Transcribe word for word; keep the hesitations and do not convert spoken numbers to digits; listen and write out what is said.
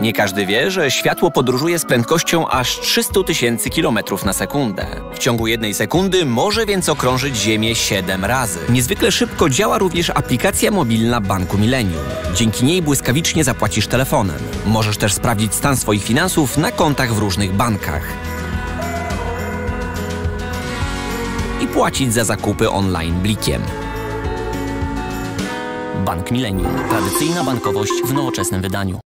Nie każdy wie, że światło podróżuje z prędkością aż trzysta tysięcy kilometrów na sekundę. W ciągu jednej sekundy może więc okrążyć Ziemię siedem razy. Niezwykle szybko działa również aplikacja mobilna Banku Millennium. Dzięki niej błyskawicznie zapłacisz telefonem. Możesz też sprawdzić stan swoich finansów na kontach w różnych bankach i płacić za zakupy online blikiem. Bank Millennium. Tradycyjna bankowość w nowoczesnym wydaniu.